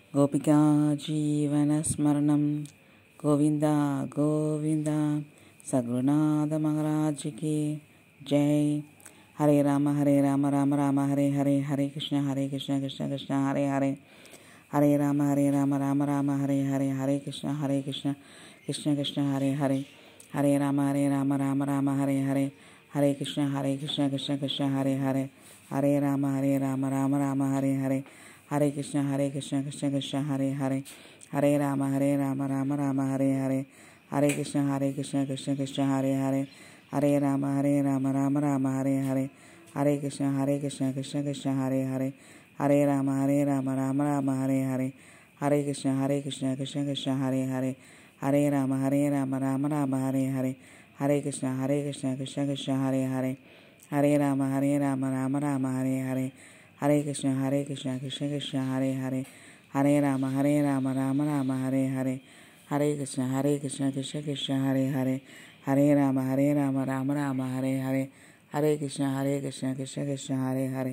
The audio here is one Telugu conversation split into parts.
గోపికా జీవనస్మరణం గోవింద గోవింద సద్గురునాథ మహారాజ్కి జై. Hare Rama Rama Rama Hare Hare, Hare Krishna Krishna Krishna Hare Hare, Hare Rama Rama Rama Hare Hare, Hare Krishna Krishna Krishna Hare Hare, Hare Rama Rama Rama Hare Hare, Hare Krishna Krishna Krishna Hare Hare, Hare Rama Rama Rama Hare Hare, Hare Krishna Krishna Krishna Hare Hare, Hare Rama Rama Rama Hare Hare, Hare Krishna Krishna Krishna Hare Hare, Hare Rama Rama Rama Hare Hare, Hare Krishna Krishna Krishna Hare Hare, Hare Rama Rama Rama Hare Hare, Hare Krishna Krishna Krishna Hare Hare, Hare Rama Rama Rama Hare Hare, Hare Krishna Krishna Krishna Hare Hare, Hare Rama Rama Rama Hare Hare, Hare Krishna Krishna Krishna Hare Hare, Hare Rama Rama Rama Hare Hare, Hare Krishna Krishna Krishna Hare Hare, Hare Rama Rama Rama Hare Hare, Hare Krishna Krishna Krishna Hare Hare,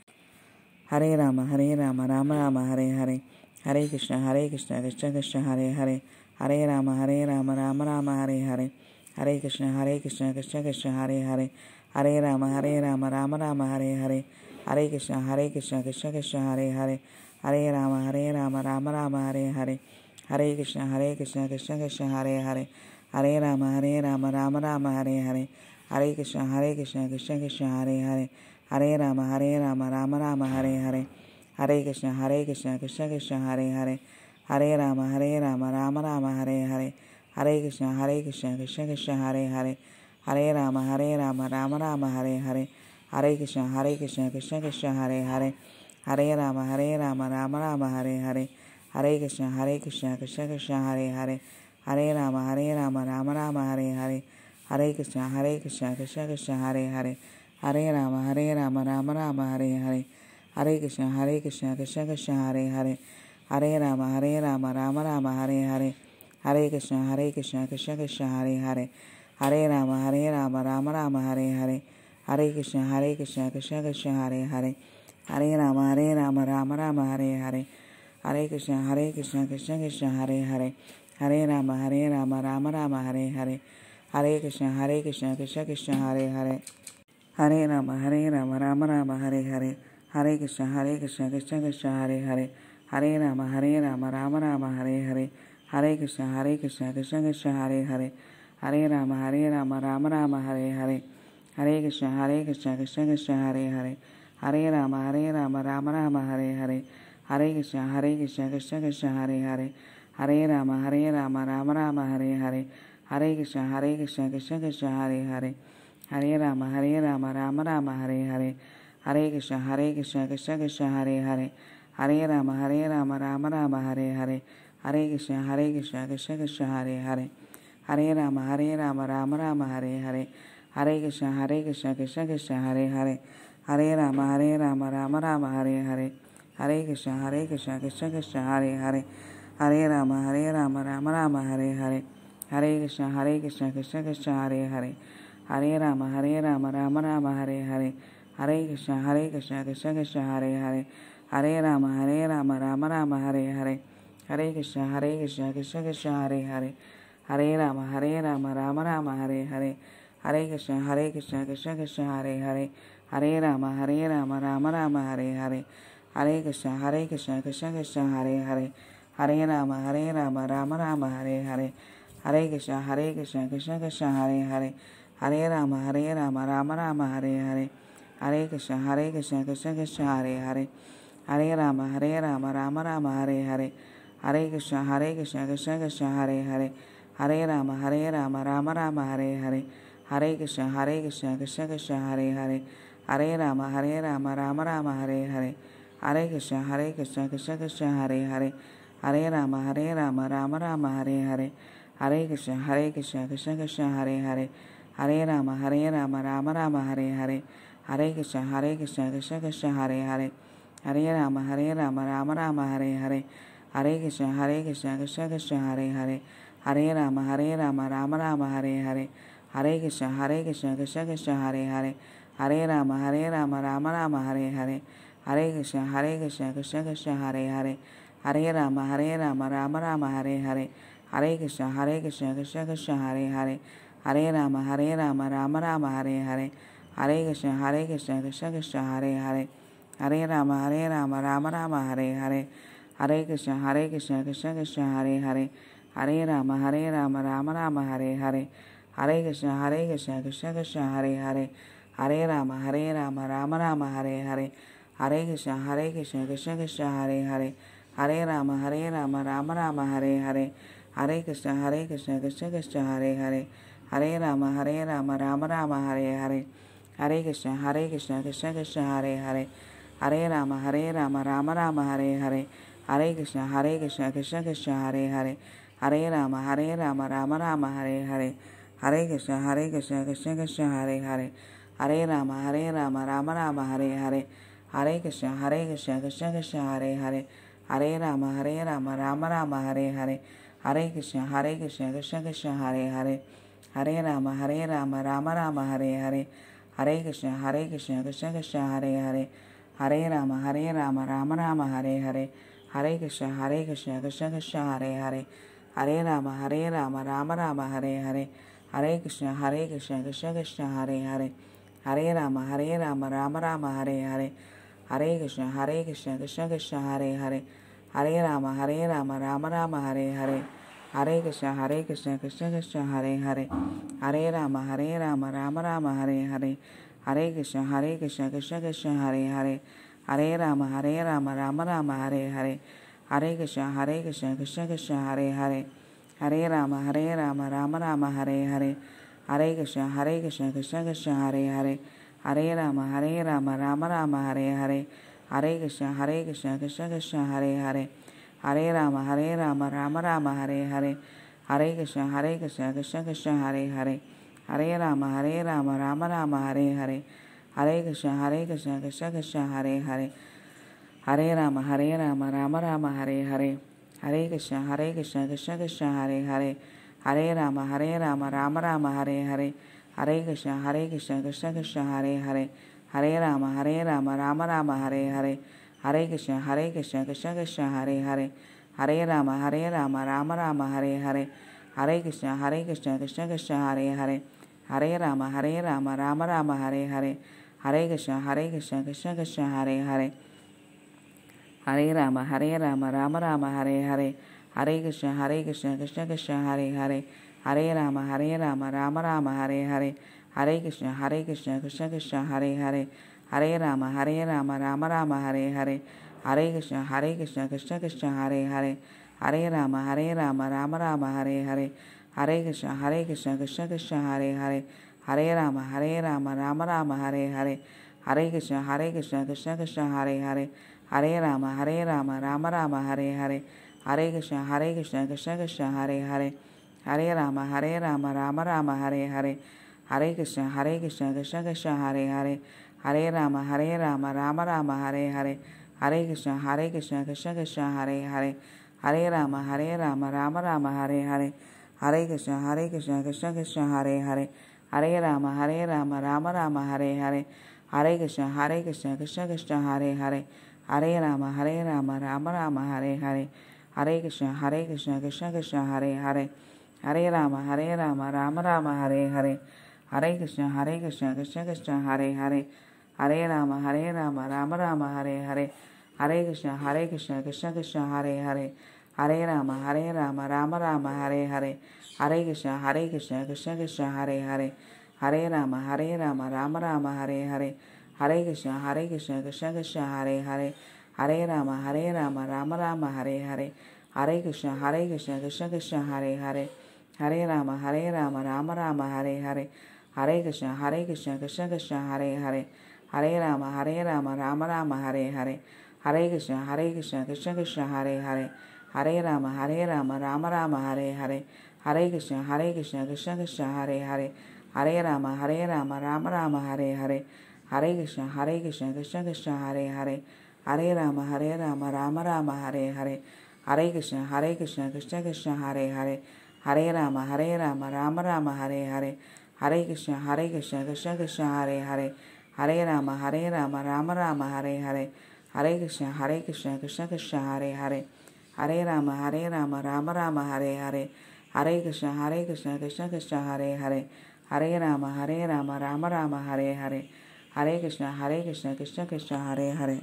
Hare Rama Rama Rama Hare Hare, Hare Krishna Krishna Krishna Hare Hare, Hare Rama Rama Rama Hare Hare, Hare Krishna Krishna Krishna Hare Hare, Hare Rama Rama Rama Hare Hare, Hare Krishna Krishna Krishna Hare Hare, Hare Rama Rama Rama Hare Hare, Hare Krishna Krishna Krishna Hare Hare, Hare Rama Rama Rama Hare Hare, Hare Krishna Krishna Krishna Hare Hare, Hare Rama Rama Rama Hare Hare, Hare Krishna Krishna Krishna Hare Hare, Hare Rama Rama Rama Hare Hare, Hare Krishna Krishna Krishna Hare Hare, Hare Rama Rama Rama Hare Hare, Hare Krishna Krishna Krishna Hare Hare, Hare Rama Rama Rama Hare Hare, Hare Krishna Krishna Krishna Hare Hare, Hare Rama Rama Rama Hare Hare, Hare Krishna Krishna Krishna Hare Hare, Hare Rama Rama Rama Hare Hare, Hare Krishna Krishna Krishna Hare Hare, Hare Rama Rama Rama Hare Hare, Hare Krishna Krishna Krishna Hare Hare, Hare Rama Rama Rama Hare Hare, Hare Krishna Krishna Krishna Hare Hare, Hare Rama Rama Rama Hare Hare, Hare Krishna Krishna Krishna Hare Hare, Hare Rama Rama Rama Hare Hare, Hare Krishna Krishna Krishna Hare Hare, Hare Rama Rama Rama Hare Hare, Hare Krishna Krishna Krishna Hare Hare, Hare Rama Rama Rama Hare Hare, Hare Krishna Krishna Krishna Hare Hare, Hare Rama Rama Rama Hare Hare, Hare Krishna Krishna Krishna Hare Hare, Hare Rama Rama Rama Hare Hare, Hare Krishna Krishna Krishna Hare Hare, Hare Rama Rama Rama Hare Hare, Hare Krishna Krishna Krishna Hare Hare, Hare Rama Rama Rama Hare Hare, Hare Krishna Krishna Krishna Hare Hare, Hare Rama Rama Rama Hare Hare, Hare Krishna Krishna Krishna Hare Hare, Hare Rama Rama Rama Hare Hare, Hare Krishna Krishna Krishna Hare Hare, Hare Rama Rama Rama Hare Hare, Hare Krishna Krishna Krishna Hare Hare, Hare Rama Rama Rama Hare Hare, Hare Krishna Krishna Krishna Hare Hare, Hare Rama Rama Rama Hare Hare, Hare Krishna Krishna Krishna Hare Hare, Hare Rama Rama Rama Hare Hare, Hare Krishna Krishna Krishna Hare Hare, Hare Rama Rama Rama Hare Hare, Hare Krishna Krishna Krishna Hare Hare, Hare Rama Rama Rama Hare Hare, Hare Krishna Krishna Krishna Hare Hare, Hare Rama Rama Rama Hare Hare, Hare Krishna Krishna Krishna Hare Hare, Hare Rama Rama Rama Hare Hare, Hare Krishna Krishna Krishna Hare Hare, Hare Rama Rama Rama Hare Hare, Hare Krishna Krishna Krishna Hare Hare, Hare Rama Rama Rama Hare Hare, Hare Krishna Krishna Krishna Hare Hare, Hare Rama Rama Rama Hare Hare, Hare Krishna Krishna Krishna Hare Hare, Hare Rama Rama Rama Hare Hare, Hare Krishna Krishna Krishna Hare Hare, Hare Rama Rama Rama Hare Hare, Hare Krishna Krishna Krishna Hare Hare, Hare Rama Rama Rama Hare Hare, Hare Krishna Krishna Krishna Hare Hare, Hare Rama Rama Rama Hare Hare, Hare Krishna Krishna Krishna Hare Hare, Hare Rama Rama Rama Hare Hare, Hare Krishna Krishna Krishna Hare Hare, Hare Rama, Rama Rama, Hare Hare, Hare Krishna, Krishna Krishna, Hare Hare, Hare Rama, Rama Rama, Hare Hare, Hare Krishna, Krishna Krishna, Hare Hare, Hare Rama, Rama Rama, Hare Hare, Hare Krishna, Krishna Krishna, Hare Hare, Hare Rama, Rama Rama, Hare Hare, Hare Krishna, Krishna Krishna, Hare Hare, Hare Rama, Rama Rama, Hare Hare, Hare Krishna, Krishna Krishna, Hare Hare, Hare Rama, Rama Rama, Hare Hare, Hare Krishna, Krishna Krishna, Hare Hare, Hare Rama, Rama Rama, Hare Hare, Hare Krishna, Krishna Krishna, Hare Hare, Hare Rama, Rama Rama, Hare Hare, Hare Krishna, Krishna Krishna, Hare Hare, Hare Rama, Rama Rama, Hare Hare, Hare Krishna, Krishna Krishna, Hare Hare, Hare Rama, Rama Rama, Hare Hare, Hare Krishna, Krishna Krishna, Hare Hare, Hare Rama, Rama Rama, Hare Hare, Hare Krishna, Krishna Krishna, Hare Hare, Hare Rama, Rama Rama, Hare Hare, Hare Krishna, Krishna Krishna, Hare Hare, Hare Rama, Rama Rama, Hare Hare, Hare Krishna, Krishna Krishna, Hare Hare, Hare Rama, Rama Rama, Hare Hare, Hare Krishna, Krishna Krishna, Hare Hare, Hare Rama, Rama Rama, Hare Hare, Hare Krishna, Krishna Krishna, Hare Hare, Hare Rama, Rama Rama, Hare Hare, Hare Krishna, Krishna Krishna, Hare Hare, Hare Rama, Rama Rama, Hare Hare, Hare Krishna, Krishna Krishna, Hare Hare, Hare Rama, Rama Rama, Hare Hare, Hare Krishna, Krishna Krishna, Hare Hare, Hare Rama, Rama Rama, Hare Hare, Hare Krishna, Krishna Krishna, Hare Hare, Hare Rama, Rama Rama, Hare Hare, Hare Krishna, Krishna Krishna, Hare Hare, Hare Rama, Rama Rama, Hare Hare, Hare Krishna, Krishna Krishna, Hare Hare, Hare Rama, Rama Rama, Hare Hare, Hare Krishna, Krishna Krishna, Hare Hare, Hare Rama, Rama Rama, Hare Hare, Hare Krishna, Krishna Krishna, Hare Hare, Hare Rama, Rama Rama, Hare Hare, Hare Krishna, Krishna Krishna, Hare Hare, Hare Rama, Rama Rama, Hare Hare, Hare Krishna, Krishna Krishna, Hare Hare, Hare Rama, Rama Rama, Hare Hare, Hare Krishna, Krishna Krishna, Hare Hare, Hare Rama, Rama Rama, Hare Hare, Hare Krishna, Krishna Krishna, Hare Hare, Hare Rama, Rama Rama, Hare Hare, Hare Krishna, Krishna Krishna, Hare Hare, Hare Rama, Rama Rama, Hare Hare, Hare Krishna, Krishna Krishna, Hare Hare, Hare Rama, Rama Rama, Hare Hare, Hare Krishna, Krishna Krishna, Hare Hare, Hare Rama, Rama Rama, Hare Hare, Hare Krishna, Krishna Krishna, Hare Hare, Hare Rama, Rama Rama, Hare Hare, Hare Krishna, Krishna Krishna, Hare Hare, Hare Rama, Rama Rama, Hare Hare, Hare Krishna, Krishna Krishna, Hare Hare, Hare Rama, Rama Rama, Hare Hare, Hare Krishna, Krishna Krishna, Hare Hare, Hare Rama, Rama Rama, Hare Hare, Hare Krishna, Krishna Krishna, Hare Hare, Hare Rama, Rama Rama, Hare Hare, Hare Krishna, Krishna Krishna, Hare Hare, Hare Rama, Rama Rama, Hare Hare, Hare Krishna, Krishna Krishna, Hare Hare, Hare Rama, Rama Rama, Hare Hare, Hare Krishna, Krishna Krishna, Hare Hare, Hare Rama, Rama Rama, Hare Hare, Hare Krishna, Krishna Krishna, Hare Hare, Hare Rama, Rama Rama, Hare Hare, Hare Krishna, Krishna Krishna, Hare Hare, Hare Rama, Rama Rama, Hare Hare, Hare Krishna, Krishna Krishna, Hare Hare, Hare Rama, Rama Rama, Hare Hare, Hare Krishna, Krishna Krishna, Hare Hare, Hare Rama, Rama Rama, Hare Hare, Hare Krishna, Krishna Krishna, Hare Hare, Hare Rama, Rama Rama, Hare Hare, Hare Krishna, Krishna Krishna, Hare Hare, Hare Rama, Rama Rama, Hare Hare, Hare Krishna, Krishna Krishna, Hare Hare, Hare Rama, Rama Rama, Hare Hare, Hare Krishna, Krishna Krishna, Hare Hare, Hare Rama, Rama Rama, Hare Hare, Hare Krishna, Krishna Krishna, Hare Hare, Hare Rama, Rama Rama, Hare Hare, Hare Krishna, Krishna Krishna, Hare Hare, Hare Rama, Rama Rama, Hare Hare, Hare Krishna, Krishna Krishna, Hare Hare, Hare Rama, Rama Rama, Hare Hare, Hare Krishna, Krishna Krishna, Hare Hare, Hare Rama, Rama Rama, Hare Hare, Hare Krishna, Krishna Krishna, Hare Hare, Hare Rama, Rama Rama, Hare Hare, Hare Krishna, Krishna Krishna, Hare Hare.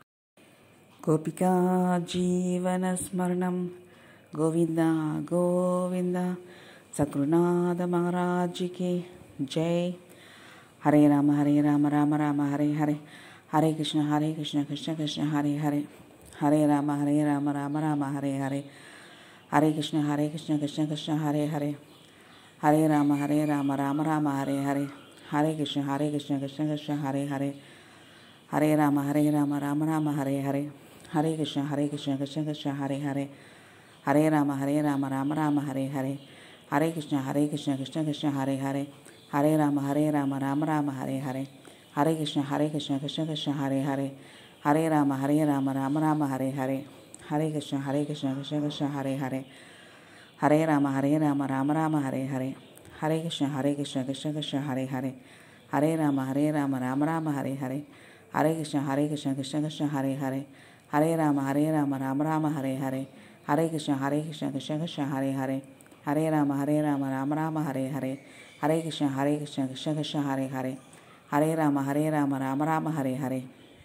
Gopika Jeevana Smaranam, Govinda Govinda, Sagrunada Maharaj Ki Jai. Hare Rama, Rama Rama, Hare Hare, Hare Krishna, Krishna Krishna, Hare Hare, Hare Rama, Rama Rama, Hare Hare, Hare Krishna, Krishna Krishna, Hare Hare, Hare Rama, Rama Rama, Hare Hare, Hare Krishna, Krishna Krishna, Hare Hare, Hare Rama, Rama Rama, Hare Hare, Hare Krishna, Krishna Krishna, Hare Hare, Hare Rama, Rama Rama, Hare Hare, Hare Krishna, Krishna Krishna, Hare Hare, Hare Rama, Rama Rama, Hare Hare, Hare Krishna, Krishna Krishna, Hare Hare, Hare Rama, Rama Rama, Hare Hare, Hare Krishna, Krishna Krishna, Hare Hare, Hare Rama, Rama Rama, Hare Hare, Hare Krishna, Krishna Krishna, Hare Hare, Hare Rama, Rama Rama, Hare Hare, Hare Krishna, Krishna Krishna, Hare Hare, Hare Rama, Rama Rama, Hare Hare, Hare Krishna, Krishna Krishna, Hare Hare, Hare Rama, Rama Rama, Hare Hare, Hare Krishna, Krishna Krishna, Hare Hare, Hare Rama, Rama Rama, Hare Hare,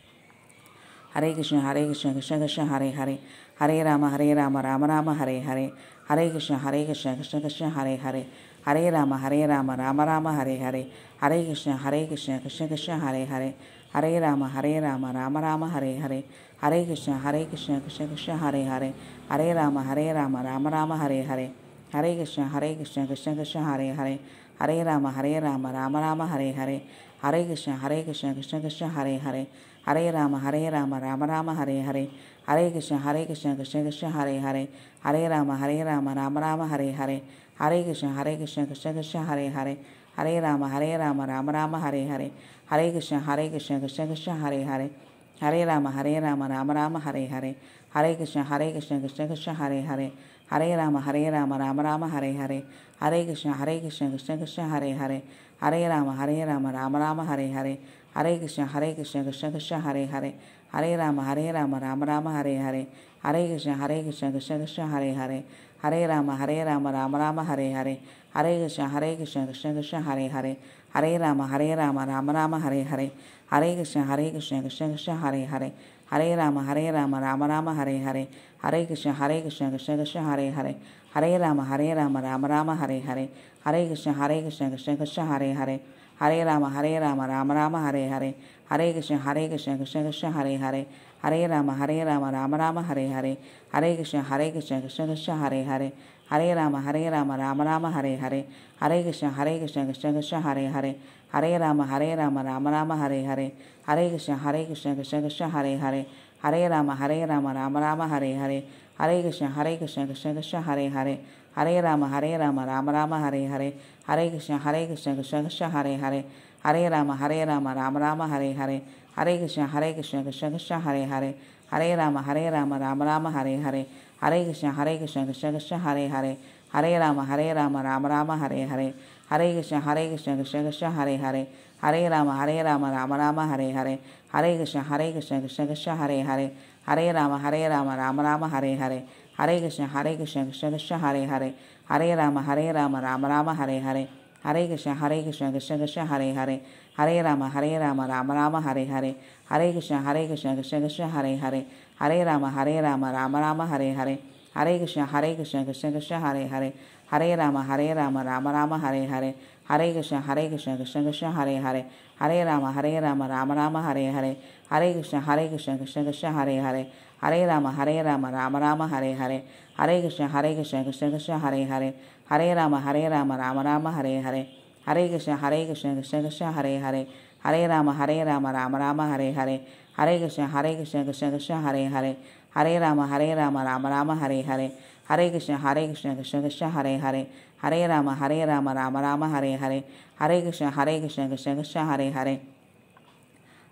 Hare Krishna, Krishna Krishna, Hare Hare, Hare Rama, Rama Rama, Hare Hare, Hare Krishna, Krishna Krishna, Hare Hare, Hare Rama, Rama Rama, Hare Hare, Hare Krishna, Krishna Krishna, Hare Hare, Hare Rama, Rama Rama, Hare Hare, Hare Krishna, Krishna Krishna, Hare Hare, Hare Rama, Rama Rama, Hare Hare, Hare Krishna, Krishna Krishna, Hare Hare, Hare Rama, Rama Rama, Hare Hare, Hare Krishna, Krishna Krishna, Hare Hare, Hare Rama, Rama Rama, Hare Hare, Hare Krishna, Krishna Krishna, Hare Hare, Hare Rama, Rama Rama, Hare Hare, Hare Krishna, Krishna Krishna, Hare Hare, Hare Rama, Rama Rama, Hare Hare, Hare Krishna, Krishna Krishna, Hare Hare, Hare Rama, Rama Rama, Hare Hare, Hare Krishna, Krishna Krishna, Hare Hare, Hare Rama, Rama Rama, Hare Hare, Hare Krishna, Krishna Krishna, Hare Hare, Hare Rama, Rama Rama, Hare Hare, Hare Krishna, Krishna Krishna, Hare Hare, Hare Rama, Rama Rama, Hare Hare, Hare Krishna, Krishna Krishna, Hare Hare, Hare Rama, Rama Rama, Hare Hare, Hare Krishna, Krishna Krishna, Hare Hare, Hare Rama, Rama Rama, Hare Hare, Hare Krishna, Krishna Krishna, Hare Hare, Hare Rama, Rama Rama, Hare Hare, Hare Krishna, Krishna Krishna, Hare Hare, Hare Rama, Rama Rama, Hare Hare, Hare Krishna, Krishna Krishna, Hare Hare, Hare Rama, Rama Rama, Hare Hare, Hare Krishna, Krishna Krishna, Hare Hare, Hare Rama, Rama Rama, Hare Hare, Hare Krishna, Krishna Krishna, Hare Hare, Hare Rama, Rama Rama, Hare Hare, Hare Krishna, Krishna Krishna, Hare Hare, Hare Rama, Rama Rama, Hare Hare, Hare Krishna, Krishna Krishna, Hare Hare, Hare Rama, Rama Rama, Hare Hare, Hare Krishna, Krishna Krishna, Hare Hare, Hare Rama, Rama Rama, Hare Hare, Hare Krishna, Krishna Krishna, Hare Hare, Hare Rama, Rama Rama, Hare Hare, Hare Krishna, Krishna Krishna, Hare Hare, Hare Rama, Rama Rama, Hare Hare, Hare Krishna, Krishna Krishna, Hare Hare, Hare Rama, Rama Rama, Hare Hare, Hare Krishna, Krishna Krishna, Hare Hare, Hare Rama, Rama Rama, Hare Hare, Hare Krishna, Krishna Krishna, Hare Hare, Hare Rama, Rama Rama, Hare Hare, Hare Krishna, Krishna Krishna, Hare Hare, Hare Rama, Rama Rama, Hare Hare, Hare Krishna, Krishna Krishna, Hare Hare, Hare Rama, Rama Rama, Hare Hare, Hare Krishna, Krishna Krishna, Hare Hare, Hare Rama, Rama Rama, Hare Hare, Hare Krishna, Krishna Krishna, Hare Hare, Hare Rama, Rama Rama, Hare Hare, Hare Krishna, Krishna Krishna, Hare Hare, Hare Rama, Rama Rama, Hare Hare, Hare Krishna, Krishna Krishna, Hare Hare, Hare Rama, Rama Rama, Hare Hare, Hare Krishna, Krishna Krishna, Hare Hare, Hare Rama, Rama Rama, Hare Hare, Hare Krishna, Krishna Krishna, Hare Hare, Hare Rama, Rama Rama, Hare Hare, Hare Krishna, Krishna Krishna, Hare Hare, Hare Rama, Rama Rama, Hare Hare, Hare Krishna, Krishna Krishna, Hare Hare, Hare Rama, Rama Rama, Hare Hare, Hare Krishna, Krishna Krishna, Hare Hare,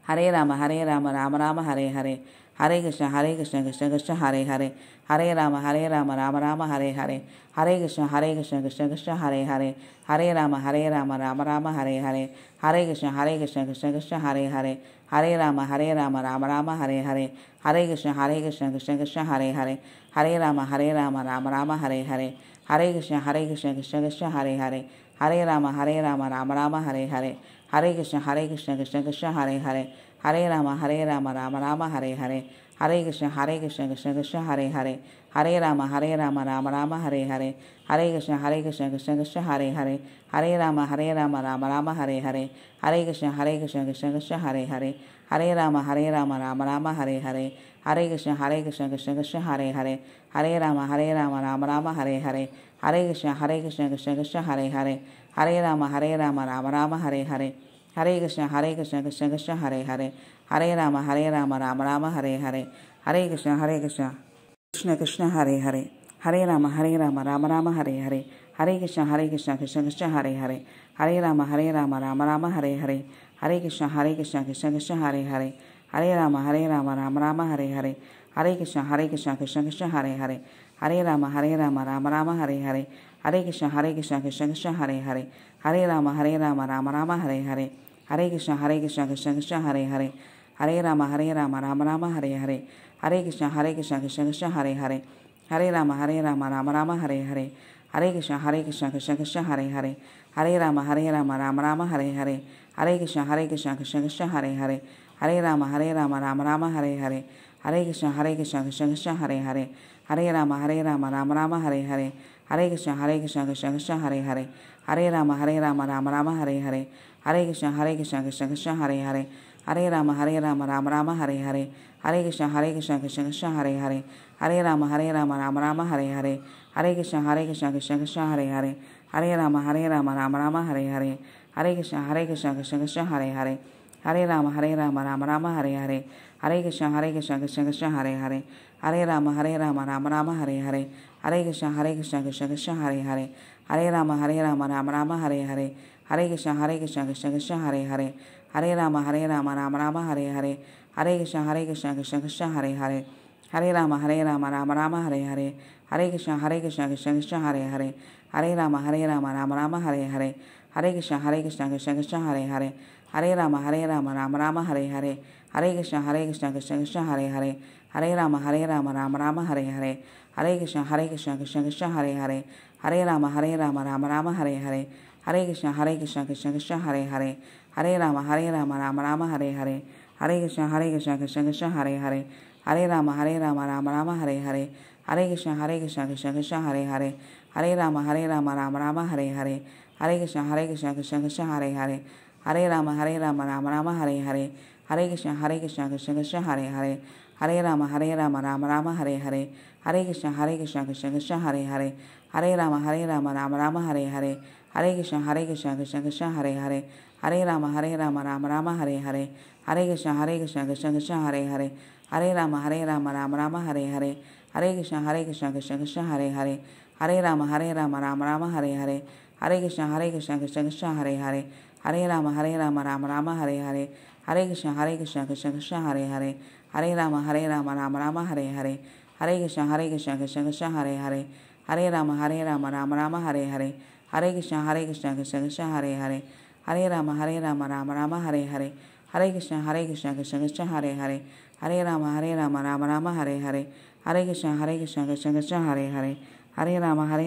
Hare Rama Rama Rama Hare Hare, Hare Krishna Krishna Krishna Hare Hare, Hare Rama Rama Rama Hare Hare, Hare Krishna Krishna Krishna Hare Hare, Hare Rama Rama Rama Hare Hare, Hare Krishna Krishna Krishna Hare Hare, Hare Rama Rama Rama Hare Hare, Hare Krishna Krishna Krishna Hare Hare, Hare Rama Rama Rama Hare Hare, Hare Krishna Krishna Krishna Hare Hare, Hare Rama Rama Rama Hare Hare, Hare Krishna Krishna Krishna Hare Hare, Hare Rama Rama Rama Hare Hare, Hare Krishna Krishna Krishna Hare Hare, Hare Rama Rama Rama Hare Hare, Hare Krishna Krishna Krishna Hare Hare, Hare Rama Rama Rama Hare Hare, Hare Krishna Krishna Krishna Hare Hare, Hare Rama Rama Rama Hare Hare, Hare Krishna Krishna Krishna Hare Hare, Hare Rama Rama Rama Hare Hare, Hare Krishna Krishna Krishna Hare Hare, Hare Rama Rama Rama Hare Hare, Hare Krishna Krishna Krishna Hare Hare, Hare Rama Rama Rama Hare Hare, Hare Krishna Krishna Krishna Hare Hare, Hare Rama Rama Rama Hare Hare, Hare Krishna Krishna Krishna Hare Hare, Hare Rama Rama Rama Hare Hare, Hare Krishna Krishna Krishna Hare Hare, Hare Rama Rama Rama Hare Hare, Hare Krishna Krishna Krishna Hare Hare, Hare Rama Rama Rama Hare Hare, Hare Krishna Krishna Krishna Hare Hare, Hare Rama Rama Rama Hare Hare, Hare Krishna Krishna Krishna Hare Hare, Hare Rama Rama Rama Hare Hare, Hare Krishna Krishna Krishna Hare Hare, Hare Rama Rama Rama Hare Hare, Hare Krishna Krishna Krishna Hare Hare, Hare Rama Rama Rama Hare Hare, Hare Krishna Krishna Krishna Hare Hare, Hare Rama Rama Rama Hare Hare, Hare Krishna Krishna Krishna Hare Hare, Hare Rama Rama Rama Hare Hare, Hare Krishna Krishna Krishna Hare Hare, Hare Rama Rama Rama Hare Hare, Hare Krishna Krishna Krishna Hare Hare, Hare Rama Rama Hare Hare, Hare Krishna Krishna Krishna Hare Hare, Hare Rama Rama Hare Hare, Hare Krishna Krishna Krishna Hare Hare, Hare Rama Rama Hare Hare, Hare Krishna Krishna Krishna Hare Hare, Hare Rama Rama Hare Hare, Hare Krishna Krishna Krishna Hare Hare, Hare Rama Rama Hare Hare, Hare Krishna Krishna Krishna Hare Hare, Hare Rama Rama Hare Hare, Hare Krishna Krishna Krishna Hare Hare, Hare Rama Rama Hare Hare, Hare Krishna Krishna Krishna Hare Hare, Hare Rama Rama Hare Hare, Hare Krishna Krishna Krishna Hare Hare, Hare Rama Rama Hare Hare, Hare Krishna Krishna Krishna Hare Hare, Hare Rama Rama Hare Hare, Hare Krishna Krishna Krishna Hare Hare, Hare Rama Rama Hare Hare, Hare Krishna Krishna Krishna Hare Hare, Hare Rama Rama Hare Hare, Hare Krishna Krishna Krishna Hare Hare, Hare Rama Rama Hare Hare, Hare Krishna Krishna Krishna Hare Hare, Hare Rama Rama Hare Hare, Hare Krishna Krishna Krishna Hare Hare, Hare Rama Rama Hare Hare, Hare Krishna Krishna Krishna Hare Hare, Hare Rama Rama Hare Hare, Hare Krishna Krishna Krishna Hare Hare, Hare Rama Rama Hare Hare, Hare Krishna Krishna Krishna Hare Hare, Hare Rama Rama Hare Hare, Hare Krishna Krishna Krishna Hare Hare, Hare Rama Rama Hare Hare, Hare Krishna Krishna Krishna Hare Hare, Hare Rama Rama Hare Hare, Hare Krishna Krishna Krishna Hare Hare, Hare Rama Rama Hare Hare, Hare Krishna Krishna Krishna Hare Hare, Hare Rama Rama Hare Hare, Hare Krishna Krishna Krishna Hare Hare, Hare Rama Rama Hare Hare, Hare Krishna Krishna Krishna Hare Hare, Hare Rama Rama Hare Hare, Hare Krishna Krishna Krishna Hare Hare, Hare Rama Rama Hare Hare, Hare Krishna Krishna Krishna Hare Hare, Hare Rama Rama Hare Hare, Hare Krishna Krishna Krishna Hare Hare, Hare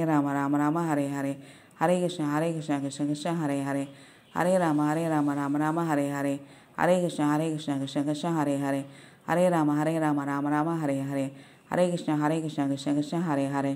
Rama Hare Hare, Hare Krishna Krishna Krishna Hare Hare, Hare Rama Hare Hare, Hare Krishna Krishna Krishna Hare Hare, Hare Rama Rama Hare Hare, Hare Krishna Krishna Krishna Hare Hare,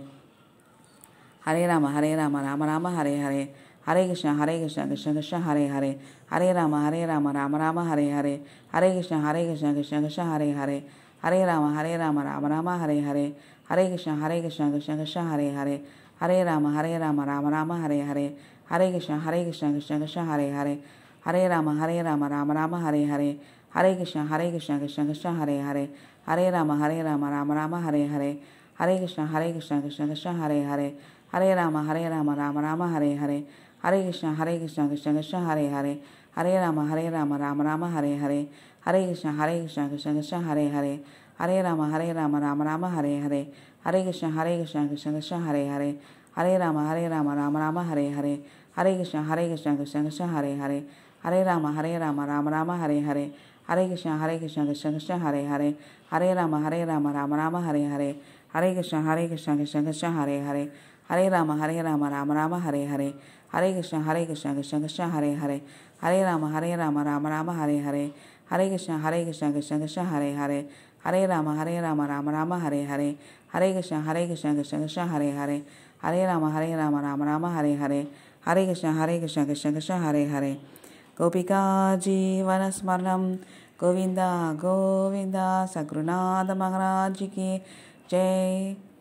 Hare Rama Rama Hare Hare, Hare Krishna Krishna Krishna Hare Hare, Hare Rama Rama Hare Hare, Hare Krishna Krishna Krishna Hare Hare, Hare Rama Rama Hare Hare, Hare Krishna Krishna Krishna Hare Hare, Hare Rama Rama Hare Hare, Hare Krishna Krishna Krishna Hare Hare, Hare Rama Rama Hare Hare, Hare Krishna Krishna Krishna Hare Hare, Hare Rama Hare Hare, Hare Krishna Krishna Krishna Hare Hare, Hare Rama Hare Hare, Hare Krishna Krishna Krishna Hare Hare, Hare Rama Rama Hare Hare, Krishna Krishna Hare Hare, Hare Rama Rama Rama Hare Hare, Hare Krishna Krishna Krishna Hare Hare, Hare Rama Rama Rama Hare Hare, Hare Krishna Krishna Krishna Hare Hare, Hare Rama Rama Rama Hare Hare, Hare Krishna Krishna Krishna Hare Hare, Hare Rama Rama Rama Hare Hare, Hare Krishna Krishna Krishna Hare Hare, Hare Rama Rama Rama Hare Hare, Hare Krishna Krishna Krishna Hare Hare, Hare Rama Rama Hare Hare, Hare Krishna Krishna Krishna Hare Hare, Hare Rama Rama Hare Hare, Hare Krishna Krishna Krishna Hare Hare, Hare Rama Rama Hare Hare, Hare Krishna Krishna Hare Hare. Gopika Jeevana Smaranam, Govinda Govinda, Sagrunada Maharaj Ki Jai.